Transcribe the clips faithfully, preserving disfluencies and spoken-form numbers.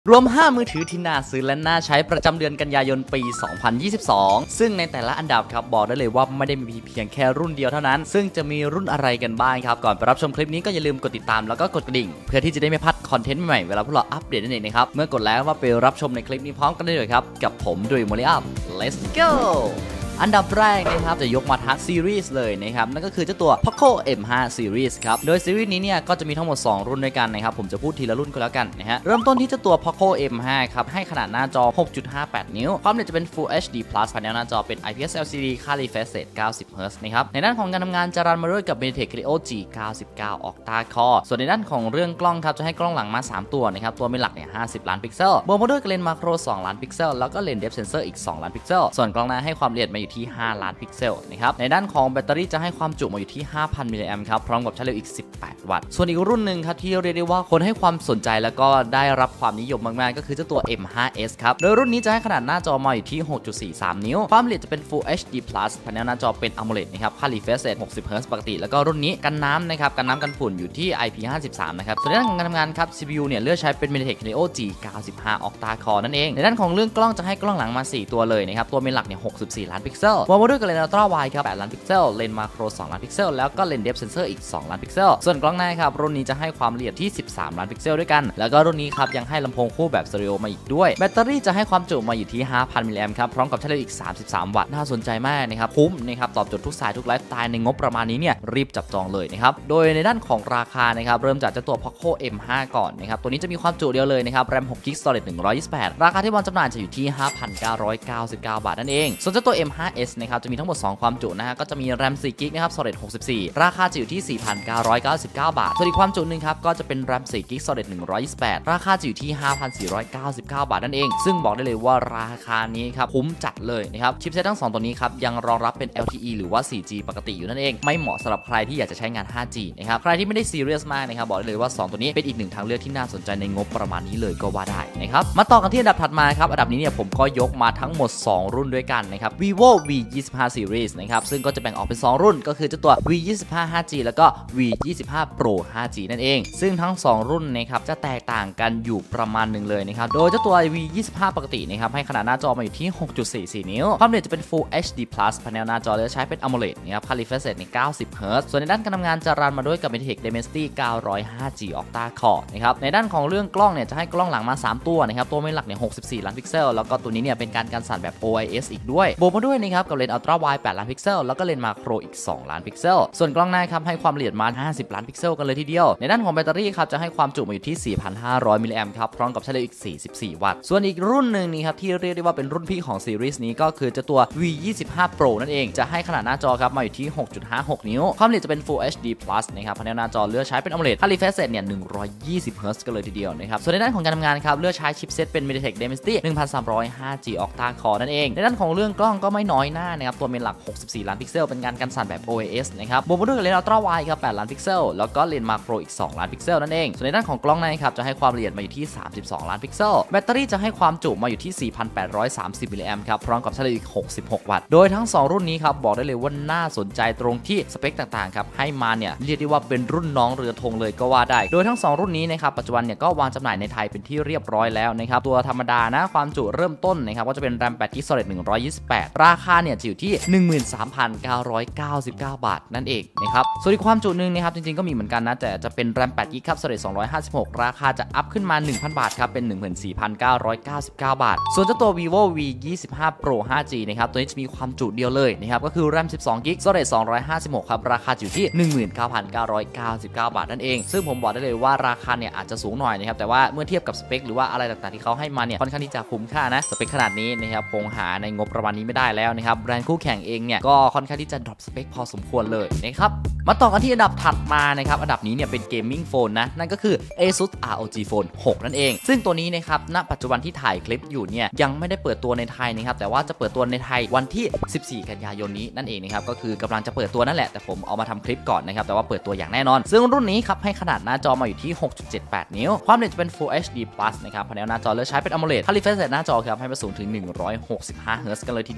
รวมห้ามือถือที่น่าซื้อและน่าใช้ประจำเดือนกันยายนปี สองพันยี่สิบสอง ซึ่งในแต่ละอันดับครับบอกได้เลยว่าไม่ได้มีเพียงแค่รุ่นเดียวเท่านั้นซึ่งจะมีรุ่นอะไรกันบ้างครับก่อนไปรับชมคลิปนี้ก็อย่าลืมกดติดตามแล้วก็กดกระดิ่งเพื่อที่จะได้ไม่พลาดคอนเทนต์ใหม่ๆเวลาพวกเราอัปเดตนั่นเองนะครับเมื่อกดแล้วว่าไปรับชมในคลิปนี้พร้อมกันได้เลยครับกับผมดุยโมลิอัพ let's goอันดับแรกนะครับจะยกมาทั้งซีรีส์เลยนะครับนั่นก็คือเจ้าตัว Poco เอ็ม ไฟว์ Series ครับโดยซีรีส์นี้เนี่ยก็จะมีทั้งหมดสองรุ่นด้วยกันนะครับผมจะพูดทีละรุ่นก็แล้วกันนะฮะเริ่มต้นที่เจ้าตัว Poco เอ็ม ไฟว์ ครับให้ขนาดหน้าจอ หกจุดห้าแปด นิ้วความละเอียดจะเป็น Full เอช ดี Plus ภายในหน้าจอเป็น ไอ พี เอส แอล ซี ดี ค่า refresh rate เก้าสิบ เฮิร์ตซ์ นะครับในด้านของการทำงานจะรันมาด้วยกับ Mediatek Helio จี เก้าสิบเก้า Octa Core ส่วนในด้านของเรื่องกล้องครับจะให้กล้องหลังมาสามตัวนะครับตัวเป็นหลักเนี่ยห้าสิบล้านพิกเซลบวกมาด้วยเลนส์มาโครสองล้านพิกเซลแล้วก็เลนส์ Depth Sensor อีกสองล้านพิกเซลส่วนกล้องหน้าให้ความละเอียดมาอยู่ที่ห้าล้านพิกเซลนะครับในด้านของแบตเตอรี่จะให้ความจุมาอยู่ที่ ห้าพัน มิลลิแอมป์ครับพร้อมกับชาร์จเร็วอีกสิบแปดวัตต์ส่วนอีกรุ่นหนึ่งครับที่เรียกได้ว่าคนให้ความสนใจแล้วก็ได้รับความนิยมมากๆก็คือเจ้าตัว เอ็ม ไฟว์ เอส ครับโดยรุ่นนี้จะให้ขนาดหน้าจอมาอยู่ที่ หกจุดสี่สาม นิ้วความละเอียดจะเป็น Full เอช ดี Plus ภายในหน้าจอเป็น AMOLED นะครับค่า refresh rate หกสิบ เฮิร์ตซ์ปกติแล้วก็รุ่นนี้กันน้ำนะครับกันน้ำกันฝุ่นอยู่ที่ ไอ พี ห้าสิบสาม นะครับส่วนในด้านของการทำงานครับ ซี พี ยู เนี่ยเลือกใช้เป็น Mediatek Helio จี เก้าสิบห้า Octa Core นั่นเองในด้านของเรื่องกล้องจะให้กล้องหลังมาสี่ตัวเลยนะครับตัวเมนหลักเนี่ยหกสิบสี่ล้านพิกเซลวางมาด้วยกับเลนส์ Ultra Wide ครับแปดล้านพิกเซลเลนส์มาโครสองล้านพิกเซลแล้วก็เลนส์ Depth Sensor อีกสองล้านพิกเซลส่วนกล้องหน้าครับรุ่นนี้จะให้ความละเอียดที่สิบสามล้านพิกเซลด้วยกันแล้วก็รุ่นนี้ครับยังให้ลำโพงคู่แบบสเตอริโอมาอีกด้วยแบตเตอรี่จะให้ความจุมาอยู่ที่ ห้าพัน มิลลิแอมป์ครับพร้อมกับชาร์จเร็วอีกสามสิบสามวัตต์น่าสนใจมากนะครับคุ้มนะครับตอบโจทย์ทุกสายทุกไลฟ์สไตล์ในงบประมาณนี้เนี่ยรีบจับจองเลยนะครับโดยในด้านของราคานะครับเริ่มจากเจ้าตัว Poco เอ็ม ไฟว์ ก่อนนะครับตัวนี้จะมีความจุเดียวเลยนะครับ แรม หกกิกะไบต์ Storage หนึ่งร้อยยี่สิบแปดราคาที่วางจำหน่ายจะอยู่ที่ ห้าพันเก้าร้อยเก้าสิบเก้า บาทนั่นเองส่วนเจ้าตัว เอ็ม ไฟว์ เอส นะครับจะมีทั้งหมดสองความจุนะฮะก็จะมี แรม สี่กิกะไบต์ นะครับ Storage หกสิบสี่ราคาจะอยู่ที่ สี่พันเก้าร้อยเก้าสิบเก้า บาทส่วนอีกความจุนึงครับก็จะเป็น แรม สี่กิกะไบต์ Storage หนึ่งร้อยยี่สิบแปดราคาจะอยู่ที่ ห้าพันสี่ร้อยเก้าสิบเก้า บาทนั่นเองซึ่งบอกได้เลยว่าราคานี้ครับคุ้มจัดเลยนะครับชิปเซตทั้งสองตัวนี้ครับยังรองรับเป็น แอล ที อี หรือว่า โฟร์จี ปกติอยู่นั่นเองไม่เหมาะสำหรับใครที่อยากจะใช้งาน ไฟว์จี นะครับใครที่ไม่ได้ซีเรียสมากนะครับบอกได้เลยว่าสองตัวนี้เป็นอีกหนึ่งทางเลือกที่น่าสนใจในงบประมาณนี้เลยก็ว่าได้นะครับมาต่อกันที่อันดับถัดมาครับอันดับนี้เนี่ยผมก็ยกมาทั้งหมดสองรุ่นด้วยกันนะครับ Vivo วี ยี่สิบห้า Series นะครับซึ่งก็จะแบ่งออกเป็นสองรุ่นก็คือเจ้าตัว วี ยี่สิบห้า ไฟว์จี แล้วก็ วี ยี่สิบห้า Pro ไฟว์จี นั่นเองซึ่งทั้งสองรุ่นนะครับจะแตกต่างกันอยู่ประมาณหนึ่งเลยนะครับโดยเจ้าตัว วี ยี่สิบห้า ปกตินะครับให้ขนาดหน้าจอมาอยู่ที่ หกจุดสี่สี่ นิ้วความละเอียดจะเป็น Full เอช ดี Plus ภายในหน้าจอจะใช้เป็น AMOLED นะครับค่า refresh rate ในเก้าสิบ เฮิร์ตซ์ส่วนในด้านการทำงานจะรันมาด้วยกับ Mediatek Dimensity เก้าร้อยห้าจี Octa Core นะครับในด้านของเรื่องกล้องเนี่ยจะให้กล้องหลังมาสามตัวนะครับตัวเมนหลักเนี่ยหกสิบสี่ล้านพิกเซลแล้วก็ตัวนี้เนี่ยเป็นการกันสั่นแบบ โอ ไอ เอส อีกด้วยบวกมาด้วยนะครับกับเลนส์ Ultra Wide แปดล้านพิกเซลแล้วก็เลนส์มาโครอีกสองล้านพิกเซลส่วนกล้องหน้าครับให้ความละเอียดมาห้าสิบล้านพิกเซลกันเลยทีเดียวในด้านของแบตเตอรี่ครับจะให้ความจุมาอยู่ที่ สี่พันห้าร้อย มิลลิแอมป์ครับพร้อมกับชาร์จเร็วอีกสี่สิบสี่วัตต์ส่วนอีกรุ่นหนึ่งนี่ครับที่เรียกได้ว่าเป็นรุ่นพี่ของซีรีส์นี้ก็คือเจ้าตัว วี ยี่สิบห้า Pro นั่นเองจะให้ขนาดหน้าจอครับมาอยู่ที่ หกจุดห้าหก นิ้วความละเอียดจะเป็น Full เอช ดี Plus นะครับภายในหน้าจอเลือกใช้เป็น AMOLED ค่า refresh rate เนี่ยหนึ่งร้อยยี่สิบ เฮิร์ตซ์กันเลยทีเดียวนะครับส่วนในด้านของการทำงานครับเลือกใช้ชิปเซตเป็น Mediatek Dimensity หนึ่งพันสามร้อยห้าจี Octa Core นั่นเองในด้านของเรื่องกล้องก็ไม่น้อยหน้านะครับตัวเมนหลักหกสิบสี่ล้านพิกเซลเป็นการกันสั่นแบบ โอ ไอ เอส นะครับบวกมาด้วยเลนส์ Ultra Wide ครับแปดล้านพิกเซลแล้วก็เลนส์มาโครอีกสองล้านพิกเซลนั่นเองส่วนในด้านของกล้องนะครับจะให้ความละเอียดมาอยู่ที่สามสิบสองล้านพิกเซลแบตเตอรี่จะให้ความจุมาอยู่ที่ สี่พันแปดร้อยสามสิบ มิลลิแอมป์ครับพร้อมกับชาร์จเร็วอีกหกสิบหกวัตต์โดยทั้งสองรุ่นนี้ครับบอกได้เลยว่าน่าสนใจตรงที่สเปคต่างๆครับให้มาเนี่ยเรียกได้ว่าเป็นรุ่นน้องเรือธงเลยก็ว่าได้โดยทั้งสองรุ่นนี้นะครับปัจจุบันเนี่ยก็วางจำหน่ายในไทยเป็นที่เรียบร้อยแล้วนะครับตัวธรรมดานะความจุเริ่มต้นนะครับก็จะเป็น แรม แปดกิกะไบต์ Storage หนึ่งร้อยยี่สิบแปดราคาเนี่ยจะอยู่ที่ หนึ่งหมื่นสามพันเก้าร้อยเก้าสิบเก้า บาทนั่นเองนะครับส่วนอีกความจุนึงนะครับจริงๆก็มีเหมือนกันนะแต่จะเป็น แรม แปดกิกะไบต์ ครับ Storage สองร้อยห้าสิบหกราคาจะอัพขึ้นมา หนึ่งพัน บาทครับเป็น หนึ่งหมื่นสี่พันเก้าร้อยเก้าสิบเก้า บาทส่วนเจ้าตัว Vivo วี ยี่สิบห้า Pro ไฟว์จี นะครับตัวนี้จะมีความจุเดียวเลยนะครับก็คือ แรม สิบสองกิกะไบต์ Storage สองร้อยห้าสิบหกครับราคาอยู่ที่ หนึ่งหมื่นเก้าพันเก้าร้อยเก้าสิบเก้า บาทนั่นเองซึ่งผมบอกได้เลยว่าราคาเนี่ยอาจจะสูงหน่อยนะครับแต่ว่าเมื่อเทียบกับสเปคหรือว่าอะไรต่างๆที่เขาให้มาเนี่ยค่อนข้างที่จะคุ้มค่านะสเปคขนาดนี้นะครับคงหาในงบประมาณนี้ไม่ได้แล้วนะครับแบรนด์คู่แข่งเองเนี่ยก็ค่อนข้างที่จะดรอปสเปคพอสมควรเลยนะครับมาต่อกันที่อันดับถัดมานะครับอันดับนี้เนี่ยเป็นเกมมิ่งโฟนนะนั่นก็คือ ASUS อาร์ โอ จี Phone หกนั่นเองซึ่งตัวนี้นะครับณปัจจุบันที่ถ่ายคลิปอยู่เนี่ยยังไม่ได้เปิดตัวในไทยนะครับแต่ว่าจะเปิดตัวในไทยวันที่สิบสี่กันยายนนี้นั่นเองนะครับก็คือกำลังจะเปิดตัวนั่นแหละแต่ผมเอามาทำคลิปก่อนนะครับแต่ว่าเปิดตัวอย่างแน่นอนซึ่งรุ่นนี้ครับให้ขนาดหน้าจอมาอยู่ที่ หกจุดเจ็ดแปด นิ้วความละเอียดจะเป็น Full เอช ดี Plus นะครับภายในหน้าจอเลือกใช้เป็น AMOLED ค่า refresh rate หน้าจอครับให้ไปสูงถึงหนึ่งร้อยหกสิบห้า เฮิร์ตซ์กันเลยทีเดียวในด้าน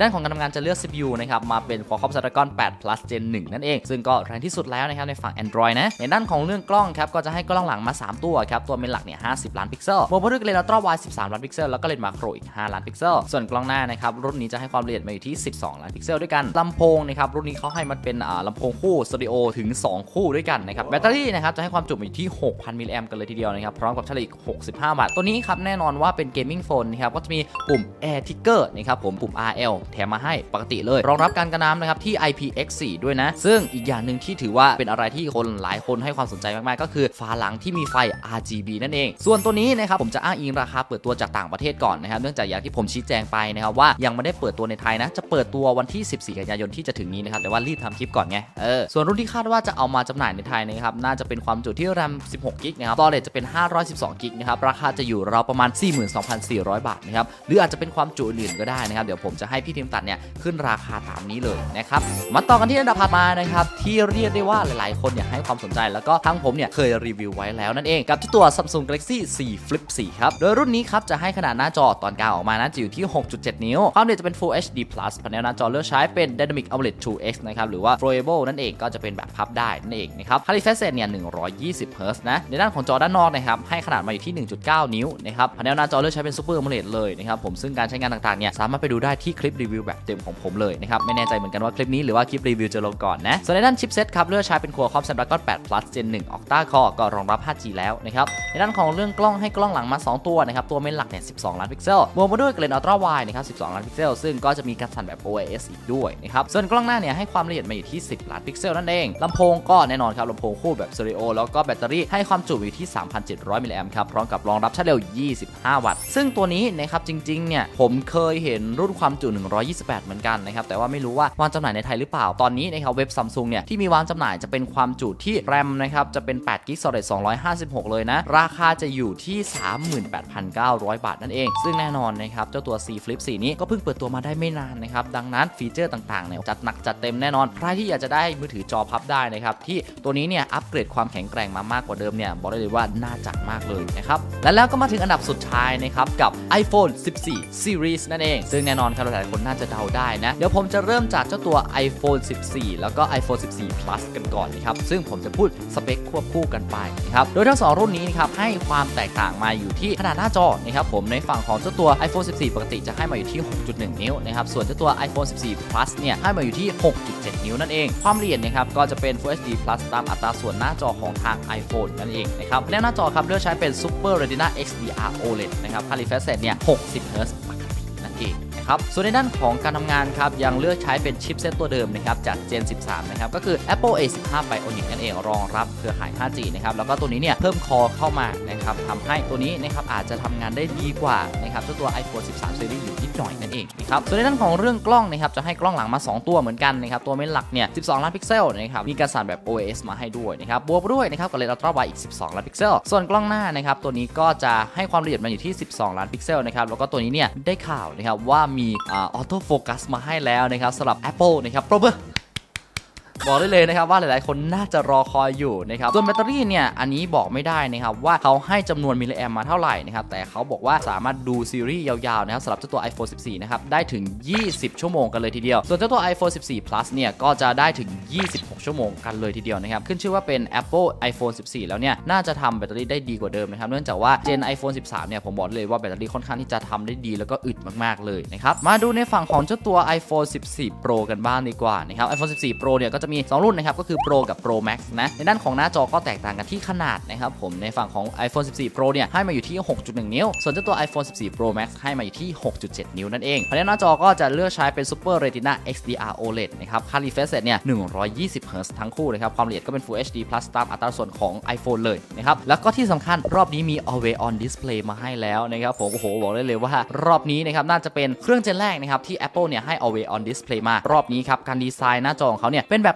านของการทำงานจะเลือก ซี พี ยู นะครับมาเป็น Qualcomm Snapdragon แปด Plus Gen หนึ่งนั่นเองซึ่งก็แรงที่สุดแล้วนะครับในฝั่ง Android นะในด้านของเรื่องกล้องครับก็จะให้กล้องหลังมาสามตัวครับตัวเมนหลักเนี่ยห้าสิบล้านพิกเซลบวกด้วยเลนส์อัลตร้าไวด์สิบสามล้านพิกเซลแล้วก็เลนส์มาโครอีกห้าล้านพิกเซลส่วนกล้องหน้านะครับรุ่นนี้จะให้ความละเอียดมาอยู่ที่สิบสองล้านพิกเซลด้วยกันลำโพงนะครับรุ่นนี้เขาให้มันเป็นลำโพงคู่สเตอริโอถึงสองคู่ด้วยกันนะครับแบตเตอรี่นะครับจะให้ความจุอยู่ที่ หกพัน มิลลิแอมป์กันเลยทีเดียวนะครับพร้อมกับชาร์จอีกหกสิบห้าวัตต์ตัวนี้ครับแน่นอนว่าเป็นเกมมิ่งโฟนนะครับก็จะมีปุ่ม Air Trigger นะครับผมปุ่ม อาร์ แอล แถมมาให้ปกติเลยรองรับการกันน้ำนะครับที่ ไอ พี เอ็กซ์ โฟร์ ด้วยนะซึ่งอีกอย่างหนึ่งที่ถือว่าเป็นอะไรที่คนหลายคนให้ความสนใจมากๆก็คือฝาหลังที่มีไฟ อาร์ จี บี นั่นเองส่วนตัวนี้นะครับผมจะอ้างอิงราคาเปิดตัวจากต่างประเทศก่อนนะครับเนื่องจากอย่างที่ผมชี้แจงไปนะครับว่ายังไม่ได้เปิดตัวในไทยนะจะเปิดตัววันที่สิบสี่กันยายนที่จะถึงนี้นะครับแต่ว่ารีบทำคลิปก่อนไงเออส่วนรุ่นที่คาดว่าจะเอามาจำหน่ายในไทยนะครับน่าจะเป็นความจุที่ แรม สิบหก กิกะนะครับ storage จะเป็นห้าร้อยสิบสอง กิกะนะครับราคาจะอยู่ราวประมาณ สี่หมื่นสองพันสี่ร้อย บาทนะครับหรืออาจจะเป็นความจุอื่นก็ได้นะครับเดี๋ยวผมจะให้พี่ทีมตัดเนี่ยขึ้นราคาตามนี้เลยนะครับมาต่อกันที่อันดับถัดมานะครับที่เรียกได้ว่าหลายๆคนเนี่ยให้ความสนใจแล้วก็ทั้งผมเนี่ยเคยรีวิวไว้แล้วนั่นเองกับที่ตัว Samsung Galaxy โฟร์ Flip โฟร์ ครับโดยรุ่นนี้ครับจะให้ขนาดหน้าจอตอนกลางออกมานะจะอยู่ที่ หกจุดเจ็ด นิ้วความละเอียดจะเป็น Full เอช ดี Plus แผงหน้าจอเลือกใช้เป็น Dynamic AMOLED ทู เอ็กซ์ นะครับหรือว่า Foldable นั่นเองก็จะเป็นแบบพับได้นั่นเองนะครับ Refresh Rate เนี่ยหนึ่งร้อยยี่สิบเฮิร์ตซ์นะในด้านของจอด้านนอกนะครับให้ขนาดมาอยู่ที่ หนึ่งจุดเก้า นิ้วนะครับแผงหน้าจอเลือกใช้เป็น Super AMOLED เลยนะครับผมซึ่งการใช้งานต่างๆเนี่ยสามารถไปดูได้ที่คลิปรีวิวแบบเต็มของผมเลยนะครับไม่แน่ใจเหมือนกันว่าคลิปนี้หรือว่าคลิปรีวิวจะลงก่อนนะส่วนในด้านชิปเซ็ตครับเลือกใช้เป็น Qualcomm Snapdragon แปด Plus Gen หนึ่ง Octa Core ก็รองรับ ห้าจี แล้วนะครับในด้านของเรื่องกล้องให้กล้องหลังมาสองตัวนะครับตัวเมนหลักเนี่ยสิบสองล้านพิกเซลบวกมาด้วยเลนส์อัลตร้าไวด์นะครับสิบสองล้านพิกเซลซึ่งก็จะมีการสั่นแบบ โอ ไอ เอส อีกด้วยนะครับส่วนกล้องหน้าเนี่ยให้ความละเอียดมาอยู่ที่สิบล้านพิกเซลนั่นเองลำโพงก็แน่นอนครับลำโพงคู่แบบสเตอริโอแล้วก็แบตเตอรี่ให้ความจุอยู่ที่ สามพันเจ็ดร้อย มิลลิแอมป์ครับพร้อมกับรองรับชาร์จเร็วยี่สิบห้าวัตต์ซึ่งตัวนี้นะครับจริงๆเนี่ยผมเคยเห็นรุ่นความจุหนึ่งร้อยยี่สิบแปดเหมือนกันนะครับแต่ว่าไม่รู้ว่าวางจำหน่ายในไทยหรือเปล่าตอนนี้นะครับเว็บ Samsung เนี่ยที่มีวางจำหน่ายจะเป็นความจุที่ แรม นะครับจะเป็นแปดกิกะ storage สองร้อยห้าสิบหกเลยนะราคาจะอยู่ที่ สามหมื่นแปดพันเก้าร้อย บาทนั่นเองซึ่งแน่นอนนะครับเจ้าตัว C Flip โฟร์ นี้ก็เพิ่งเปิดตัวมาได้ไม่นานนะครับดังนั้นฟีเจอร์ต่างๆเนี่ยจัดหนักจัดเต็มแน่นอนใครที่อยากจะได้มือถือจอพับได้นะครับที่ตัวนี้เนี่ยอัปเกรดความแข็งแกร่งมามากกว่าเดิมเนี่ยบอกได้เลยว่าน่าจัดมากเลยนะครับและแล้วก็มาถึงอันดับสุดท้ายนะครับกับ iPhone สิบสี่ Series นั่นเองซึ่งแน่นอนครับหลายคนน่าจะเดาได้นะเดี๋ยวผมจะเริ่มจากเจ้าตัว iPhone สิบสี่ แล้วก็ iPhone สิบสี่ Plus กันก่อนนะครับซึ่งผมจะพูดสเปคควบคู่กันไปนะครับโดยทั้งสองรุ่นนี้นะครับให้ความแตกต่างมาอยู่ที่ขนาดหน้าจอนะครับผมในฝั่งของเจ้าตัว iPhone สิบสี่ ปกติจะให้มาอยู่ที่ หกจุดหนึ่ง นิ้วนะครับส่วนเจ้าตัว iPhone สิบสี่ Plus เนี่ยให้มาอยู่ที่ หกจุดเจ็ด นิ้วนั่นเองความละเอียดนะครับก็จะเป็น Full เอช ดี Plus ตามอัตราส่วนหน้าจอของทาง iPhone นั่นเองนะครับแล้วหน้าจอครับเลือกใช้เป็น Super Retina เอ็กซ์ ดี อาร์ โอ แอล อี ดี นะครับ Refresh Rate เนี่ยหกสิบเฮิร์ตซ์ปกตินั่นเองครับส่วนในด้านของการทำงานครับยังเลือกใช้เป็นชิปเซตตัวเดิมนะครับจาก Gen สิบสามนะครับก็คือ Apple เอ สิบห้า Bionic นั่นเองรองรับเครือข่าย ห้าจี นะครับแล้วก็ตัวนี้เนี่ยเพิ่มคอเข้ามานะครับทำให้ตัวนี้นะครับอาจจะทำงานได้ดีกว่านะครับเจ้าตัว iPhone สิบสาม Series อยู่นิดหน่อยนั่นเองนะครับส่วนในด้านของเรื่องกล้องนะครับจะให้กล้องหลังมาสองตัวเหมือนกันนะครับตัวเมนหลักเนี่ยสิบสองล้านพิกเซลนะครับมีการสั่นแบบ โอ ไอ เอส มาให้ด้วยนะครับบวกด้วยนะครับกับเลนส์อัลตร้าไวด์อีกสิบสองล้านพิกเซลส่วนกล้องหน้านะครับตัวนี้ก็จะให้ความละเอียดมาอยู่ที่สิบสองล้านพิกเซลนะครับแล้วก็ตัวนี้เนี่ยได้ข่าวนะครับว่ามีอ่าออโต้โฟกัสมาให้แล้วนะครับสำหรับ Apple นะครับโปรเบอร์บอกได้เลยนะครับว่าหลายๆคนน่าจะรอคอยอยู่นะครับส่วนแบตเตอรี่เนี่ยอันนี้บอกไม่ได้นะครับว่าเขาให้จำนวนมิลลิแอมมาเท่าไหร่นะครับแต่เขาบอกว่าสามารถดูซีรีส์ยาวๆนะครับสำหรับเจ้าตัว iPhone สิบสี่ นะครับได้ถึงยี่สิบชั่วโมงกันเลยทีเดียวส่วนเจ้าตัว iPhone สิบสี่ Plus เนี่ยก็จะได้ถึงยี่สิบหกชั่วโมงกันเลยทีเดียวนะครับขึ้นชื่อว่าเป็น Apple iPhone สิบสี่ แล้วเนี่ยน่าจะทำแบตเตอรี่ได้ดีกว่าเดิมนะครับเนื่องจากว่า Gen iPhone สิบสาม เนี่ยผมบอกเลยว่าแบตเตอรี่ค่อนข้างที่จะทำได้ดีแล้วก็อึดมากๆเลยนะครับมาดูในฝั่งของเจ้าตัว iPhone สิบสี่ Pro กันบ้างดีกว่านะครับ iPhone สิบสี่ Pro เนี่ยก็จะมีสองรุ่นนะครับก็คือ Pro กับ Pro Max นะในด้านของหน้าจอก็แตกต่างกันที่ขนาดนะครับผมในฝั่งของ iPhone สิบสี่ Pro เนี่ยให้มาอยู่ที่ หกจุดหนึ่ง นิ้วส่วนเจ้าตัว iPhone สิบสี่ Pro Max ให้มาอยู่ที่ หกจุดเจ็ด นิ้วนั่นเองภายในหน้าจอก็จะเลือกใช้เป็น Super Retina เอ็กซ์ ดี อาร์ โอ แอล อี ดี นะครับค่า Refresh Rate เนี่ยหนึ่งร้อยยี่สิบเฮิร์ตซ์ทั้งคู่นะครับความละเอียดก็เป็น Full เอช ดี Plus ตามอัตราส่วนของ iPhone เลยนะครับแล้วก็ที่สำคัญรอบนี้มี Always On Display มาให้แล้วนะครับผมโอ้โหบอกได้เลยว่ารอบนี้นะครับน่าจะเป็นเครื่องเจนแรกนะครับที่ Apple เนี่ยให้ Always On Display มารอบนี้ครับการดีไซน์หน้าจอของเขาเนี่ยเป็นแบบ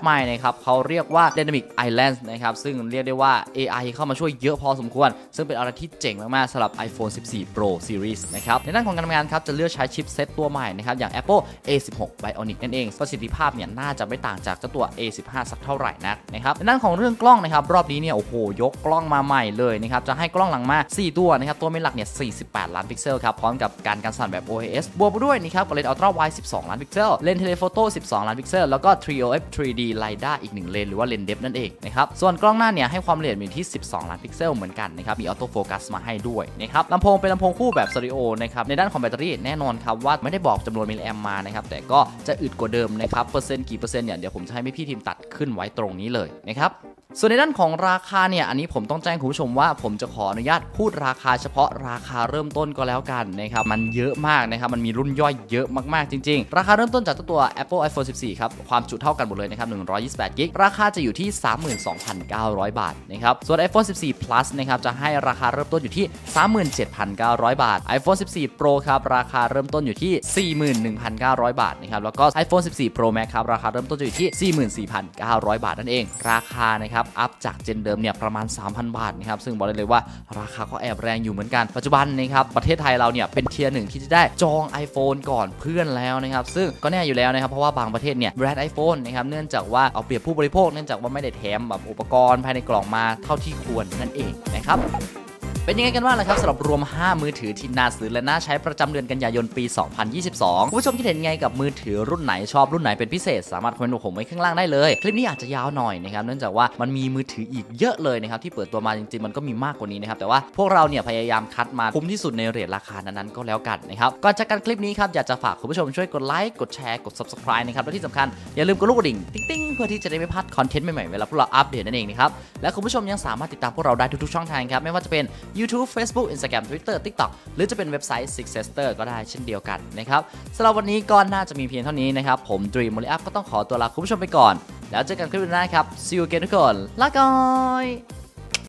ใหม่นะครับเขาเรียกว่า Dynamic Islands นะครับซึ่งเรียกได้ว่า เอ ไอ เข้ามาช่วยเยอะพอสมควรซึ่งเป็นอะไรที่เจ๋งมากๆสำหรับ iPhone สิบสี่ Pro Series นะครับในด้านของการทำงานครับจะเลือกใช้ชิปเซตตัวใหม่นะครับอย่าง Apple เอ สิบหก Bionic นั่นเองประสิทธิภาพเนี่ยน่าจะไม่ต่างจากเจ้าตัว เอ สิบห้า สักเท่าไหร่นักนะครับในด้านของเรื่องกล้องนะครับรอบนี้เนี่ยโอ้โหยกกล้องมาใหม่เลยนะครับจะให้กล้องหลังมาสี่ตัวนะครับตัวเมนหลักเนี่ยสี่สิบแปดล้านพิกเซลครับพร้อมกับการกันสั่นแบบ โอ เอ เอส บวกไปด้วยนะครับกับเลนส์ Ultra Wide สิบสองล้านพิกเซลเลนส์เทเลโฟโต้สิบสองล้านพิกเซลแล้วก็ ทรี โอ เอฟ ทรี ดี LiDAR อีกหนึ่งเลนหรือว่าเลนส์ Depth นั่นเองนะครับส่วนกล้องหน้าเนี่ยให้ความละเอียดอยู่ที่สิบสองล้านพิกเซลเหมือนกันนะครับมีออโต้โฟกัสมาให้ด้วยนะครับลำโพงเป็นลำโพงคู่แบบสเตอริโอนะครับในด้านของแบตเตอรี่แน่นอนครับว่าไม่ได้บอกจำนวนมิลลิแอมมานะครับแต่ก็จะอึดกว่าเดิมนะครับเปอร์เซ็นต์กี่เปอร์เซ็นต์เนี่ยเดี๋ยวผมจะให้พี่ทีมตัดขึ้นไว้ตรงนี้เลยนะครับส่วนในด้านของราคาเนี่ยอันนี้ผมต้องแจ้งคุณผู้ชมว่าผมจะขออนุญาตพูดราคาเฉพาะราคาเริ่มต้นก็แล้วกันนะครับมันเยอะมากนะครับมันมีรุ่นย่อยเยอะมากๆจริงๆราคาเริ่มต้นจากตัว Apple ไอโฟน สิบสี่ ครับความจุเท่ากันหมดเลยนะครับหนึ่งร้อยยี่สิบแปดกิกราคาจะอยู่ที่ สามหมื่นสองพันเก้าร้อย บาทนะครับส่วน iPhone สิบสี่ Plus นะครับจะให้ราคาเริ่มต้นอยู่ที่ สามหมื่นเจ็ดพันเก้าร้อย บาท iPhone สิบสี่ Pro ครับราคาเริ่มต้นอยู่ที่ สี่หมื่นหนึ่งพันเก้าร้อย บาทนะครับแล้วก็ iPhone สิบสี่ Pro Max ครับราคาเริ่มต้นอยู่ที่ สี่หมื่นสี่พันเก้าร้อย บาทนั่นเองราคานะครับอัพจากเจนเดิมเนี่ยประมาณ สามพัน บาทนะครับซึ่งบอกได้เลยว่าราคาก็แอบแรงอยู่เหมือนกันปัจจุบันนะครับประเทศไทยเราเนี่ยเป็นเทียร์หนึ่งที่จะได้จอง iPhone ก่อนเพื่อนแล้วนะครับซึ่งก็แน่อยู่แล้วนะครับเพราะว่าบางประเทศเนี่ยแบรนด์ iPhone นะครับเนื่องจากว่าเอาเปรียบผู้บริโภคเนื่องจากว่าไม่ได้แถมแบบอุปกรณ์ภายในกล่องมาเท่าที่ควรนั่นเองนะครับเป็นยังไงกันบ้างล่ะครับสำหรับรวมห้ามือถือที่น่าซื้อและน่าใช้ประจำเดือนกันยายนปี สองพันยี่สิบสองคุณผู้ชมคิดเห็นไงกับมือถือรุ่นไหนชอบรุ่นไหนเป็นพิเศษสามารถคอมเมนต์บอกผมไว้ข้างล่างได้เลยคลิปนี้อาจจะยาวหน่อยนะครับเนื่องจากว่ามันมีมือถืออีกเยอะเลยนะครับที่เปิดตัวมาจริงๆมันก็มีมากกว่านี้นะครับแต่ว่าพวกเราเนี่ยพยายามคัดมาคุ้มที่สุดในเรทราคานั้นๆก็แล้วกันนะครับก่อนจากกันคลิปนี้ครับอยากจะฝากคุณผู้ชมช่วยกดไลค์กดแชร์กด ซับสไครบ์ นะครับและที่สำคัญอย่าลืมกดลูกกระดิ่งติ๊งๆเพื่อที่จะได้ไม่พลาดคอนเทนต์ใหม่ๆเวลาพวกเราอัปเดตนั่นเองนะครับและคุณผู้ชมยังสามารถติดตามพวกเราได้ทุกๆช่องทางครับไม่ว่าจะเป็น YouTube Facebook Instagram Twitter TikTok หรือจะเป็นเว็บไซต์ Six Sister ก็ได้เช่นเดียวกันนะครับสำหรับวันนี้ก็น่าจะมีเพียงเท่านี้นะครับผม Dream Only Up ก็ต้องขอตัวลาคุณผู้ชมไปก่อนแล้วเจอกันคลิปหน้าครับ See you again ทุกคนลาก่อย